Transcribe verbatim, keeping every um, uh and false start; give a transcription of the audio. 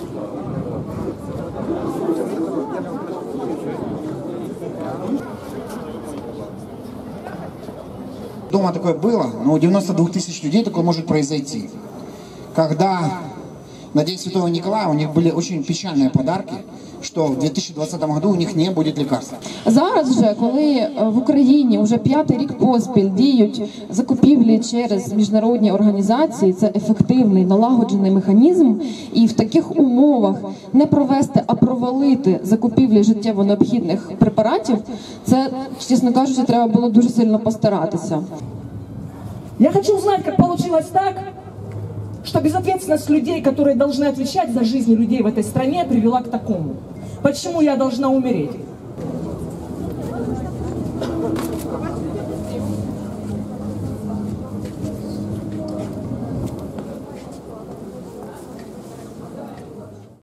Дома такое было, но у девяноста двух тысяч людей такое может произойти. Когда на День Святого Николая у них были очень печальные подарки, що в дві тисячі двадцятому году у них не буде лекарств. Зараз вже, коли в Україні вже п'ятий рік поспіль діють закупівлі через міжнародні організації, це ефективний, налагоджений механізм, і в таких умовах не провести, а провалити закупівлі життєво необхідних препаратів, це, чесно кажучи, треба було дуже сильно постаратися. Я хочу узнать, как получилось так, что безответственность людей, которые должны отвечать за жизни людей в этой стране, привела к такому. Почему я должна умереть?